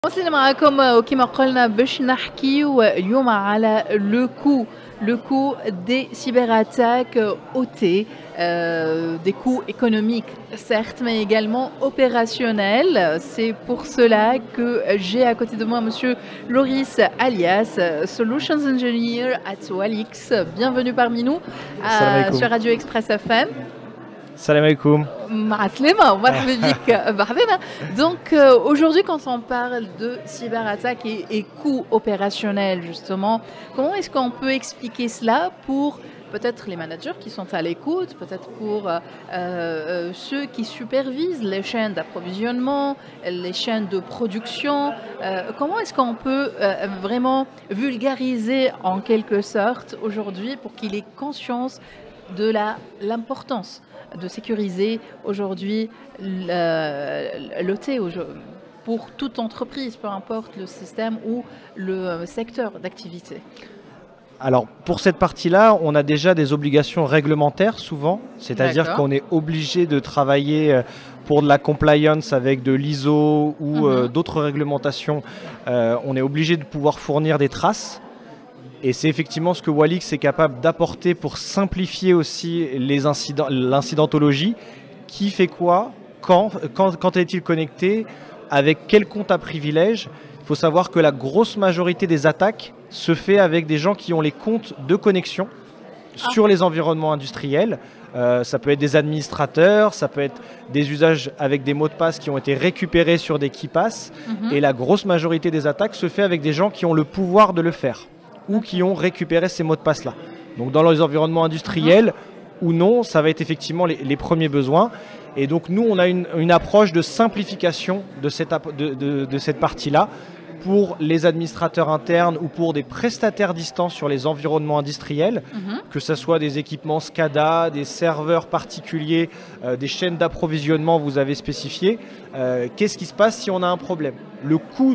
السلام معكم وكما قلنا باش نحكيو اليوم على le coût des cyberattaques OT, des coûts économiques certes, mais également opérationnels. C'est pour cela que j'ai à côté de moi Monsieur Loris Alias, Solutions Engineer at Walix. Bienvenue parmi nous sur Radio Express FM. Salam alaikum. Donc aujourd'hui, quand on parle de cyberattaque et coûts opérationnels, justement, comment est-ce qu'on peut expliquer cela pour peut-être les managers qui sont à l'écoute, peut-être pour ceux qui supervisent les chaînes d'approvisionnement, les chaînes de production. Comment est-ce qu'on peut vraiment vulgariser en quelque sorte aujourd'hui pour qu'il ait conscience de l'importance de sécuriser aujourd'hui l'OT pour toute entreprise, peu importe le système ou le secteur d'activité? Alors pour cette partie-là, on a déjà des obligations réglementaires souvent, c'est-à-dire qu'on est obligé de travailler pour de la compliance avec de l'ISO ou d'autres réglementations. On est obligé de pouvoir fournir des traces. Et c'est effectivement ce que Walix est capable d'apporter pour simplifier aussi l'incidentologie. Qui fait quoi, quand est-il connecté, avec quel compte à privilège. Il faut savoir que la grosse majorité des attaques se fait avec des gens qui ont les comptes de connexion sur les environnements industriels. Ça peut être des administrateurs, ça peut être des usages avec des mots de passe qui ont été récupérés sur des KeePass. Et la grosse majorité des attaques se fait avec des gens qui ont le pouvoir de le faire ou qui ont récupéré ces mots de passe-là. Donc dans les environnements industriels ou non, ça va être effectivement les premiers besoins. Et donc nous, on a une approche de simplification de cette partie-là pour les administrateurs internes ou pour des prestataires distants sur les environnements industriels, que ce soit des équipements SCADA, des serveurs particuliers, des chaînes d'approvisionnement, vous avez spécifié. Qu'est-ce qui se passe si on a un problème? Le coût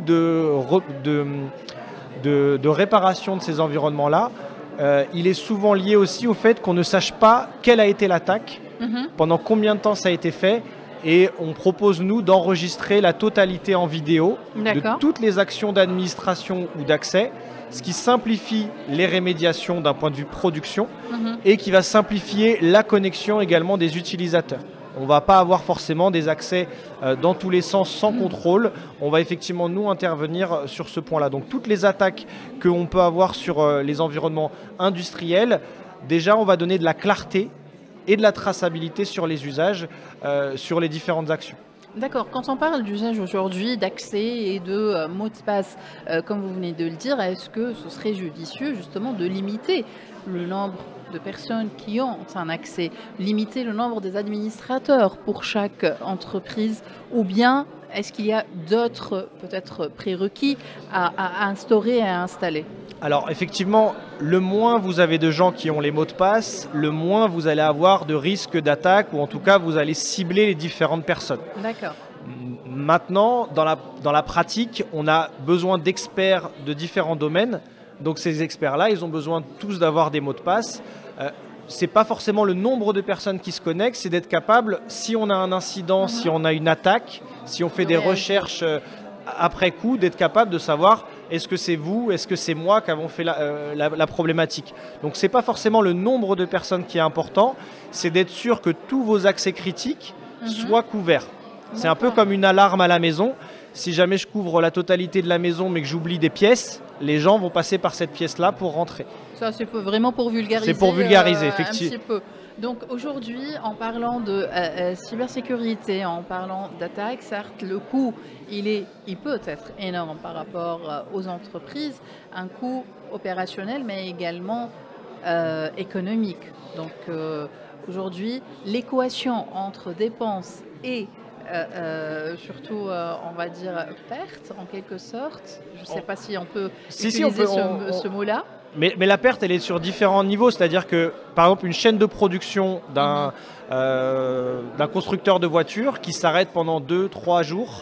de réparation de ces environnements-là, il est souvent lié aussi au fait qu'on ne sache pas quelle a été l'attaque, pendant combien de temps ça a été fait, et on propose nous d'enregistrer la totalité en vidéo de toutes les actions d'administration ou d'accès, ce qui simplifie les rémédiations d'un point de vue production et qui va simplifier la connexion également des utilisateurs. On ne va pas avoir forcément des accès dans tous les sens sans contrôle. On va effectivement, nous, intervenir sur ce point-là. Donc, toutes les attaques qu'on peut avoir sur les environnements industriels, déjà, on va donner de la clarté et de la traçabilité sur les usages, sur les différentes actions. D'accord. Quand on parle d'usage aujourd'hui, d'accès et de mots de passe, comme vous venez de le dire, est-ce que ce serait judicieux justement de limiter le nombre de personnes qui ont un accès, limiter le nombre des administrateurs pour chaque entreprise, ou bien est-ce qu'il y a d'autres peut-être prérequis à instaurer et à installer? Alors effectivement, le moins vous avez de gens qui ont les mots de passe, le moins vous allez avoir de risques d'attaque, ou en tout cas vous allez cibler les différentes personnes. D'accord. Maintenant, dans la pratique, on a besoin d'experts de différents domaines. Donc ces experts-là, ils ont besoin tous d'avoir des mots de passe. Ce n'est pas forcément le nombre de personnes qui se connectent, c'est d'être capable, si on a un incident, si on a une attaque, si on fait des recherches après coup, d'être capable de savoir est-ce que c'est vous, est-ce que c'est moi qui avons fait la problématique. Donc ce n'est pas forcément le nombre de personnes qui est important, c'est d'être sûr que tous vos accès critiques soient couverts. C'est un peu comme une alarme à la maison. Si jamais je couvre la totalité de la maison mais que j'oublie des pièces, les gens vont passer par cette pièce-là pour rentrer. Ça, c'est vraiment pour vulgariser. C'est pour vulgariser, effectivement. Un petit peu. Donc aujourd'hui, en parlant de cybersécurité, en parlant d'attaque, certes, le coût, il peut être énorme par rapport aux entreprises, un coût opérationnel, mais également économique. Donc aujourd'hui, l'équation entre dépenses et surtout, on va dire, perte en quelque sorte. Je ne sais pas si on peut utiliser ce mot-là. Mais la perte, elle est sur différents niveaux. C'est-à-dire que, par exemple, une chaîne de production d'un constructeur de voitures qui s'arrête pendant 2-3 jours,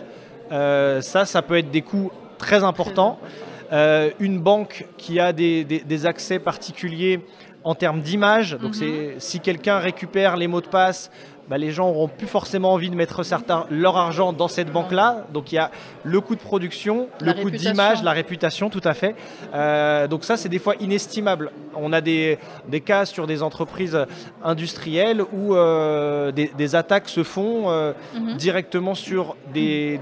ça peut être des coûts très importants. Une banque qui a des accès particuliers en termes d'image, donc si quelqu'un récupère les mots de passe les gens n'auront plus forcément envie de mettre leur argent dans cette banque-là. Donc il y a le coût de production, le coût d'image, la réputation, tout à fait. Donc ça, c'est des fois inestimable. On a des cas sur des entreprises industrielles où des attaques se font directement sur des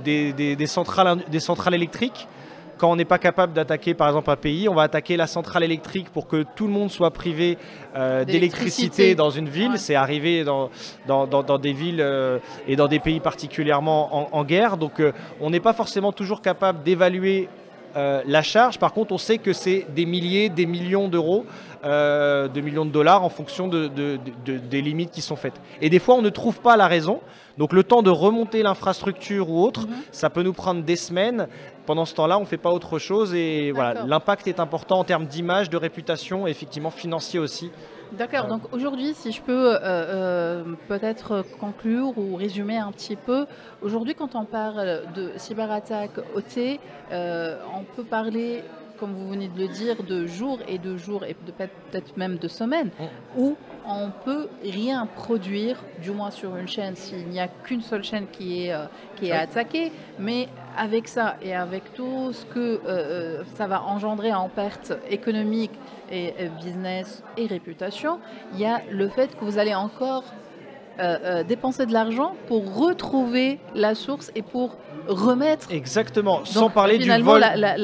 centrales électriques. Quand on n'est pas capable d'attaquer par exemple un pays, on va attaquer la centrale électrique pour que tout le monde soit privé d'électricité dans une ville. Ouais. C'est arrivé dans des villes et dans des pays particulièrement en guerre. Donc on n'est pas forcément toujours capable d'évaluer la charge. Par contre, on sait que c'est des milliers, des millions d'euros, de millions de dollars en fonction des limites qui sont faites. Et des fois, on ne trouve pas la raison. Donc le temps de remonter l'infrastructure ou autre, ça peut nous prendre des semaines. Pendant ce temps-là, on ne fait pas autre chose et voilà, l'impact est important en termes d'image, de réputation et effectivement financier aussi. D'accord, donc aujourd'hui, si je peux peut-être conclure ou résumer un petit peu, aujourd'hui quand on parle de cyberattaque OT, on peut parler, comme vous venez de le dire, de jours et peut-être même de semaines, où on peut rien produire, du moins sur une chaîne, s'il n'y a qu'une seule chaîne qui est attaquée, mais avec ça et avec tout ce que ça va engendrer en perte économique et business et réputation, il y a le fait que vous allez encore dépenser de l'argent pour retrouver la source et pour remettre. Exactement, donc, sans parler du vol.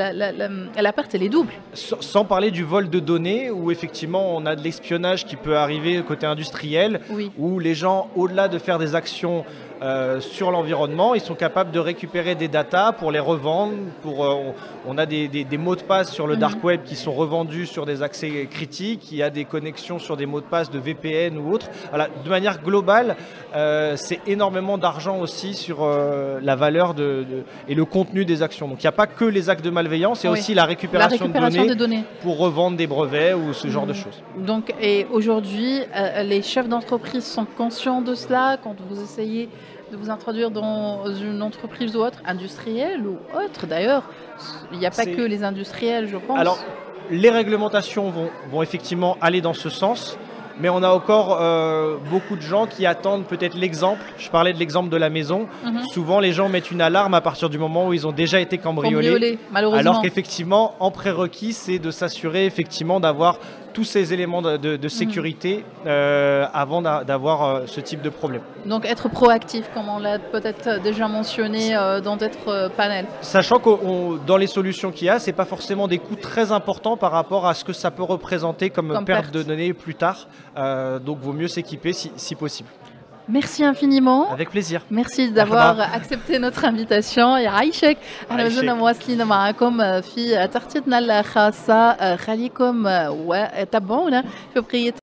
La perte, elle est double. Sans parler du vol de données, où effectivement on a de l'espionnage qui peut arriver côté industriel, où les gens, au-delà de faire des actions sur l'environnement, ils sont capables de récupérer des datas pour les revendre. On a des mots de passe sur le dark web qui sont revendus sur des accès critiques. Il y a des connexions sur des mots de passe de VPN ou autres. Voilà, de manière globale, c'est énormément d'argent aussi sur la valeur et le contenu des actions. Donc il n'y a pas que les actes de malveillance, il y a aussi la récupération de données pour revendre des brevets ou ce genre de choses. Donc, et aujourd'hui, les chefs d'entreprise sont conscients de cela quand vous essayez de vous introduire dans une entreprise ou autre, industrielle ou autre d'ailleurs. Il n'y a pas que les industriels, je pense. Alors, les réglementations vont effectivement aller dans ce sens, mais on a encore beaucoup de gens qui attendent peut-être l'exemple. Je parlais de l'exemple de la maison. Souvent, les gens mettent une alarme à partir du moment où ils ont déjà été cambriolés. Malheureusement. Alors qu'effectivement, en prérequis, c'est de s'assurer effectivement d'avoir tous ces éléments de sécurité avant d'avoir ce type de problème. Donc être proactif, comme on l'a peut-être déjà mentionné dans d'autres panels. Sachant que dans les solutions qu'il y a, ce n'est pas forcément des coûts très importants par rapport à ce que ça peut représenter comme perte de données plus tard. Donc vaut mieux s'équiper si possible. Merci infiniment. Avec plaisir. Merci d'avoir accepté notre invitation. يعيشك. احنا مازلنا مواصلين معكم في تغطيتنا الخاصة. خليكم وتابعونا في بقية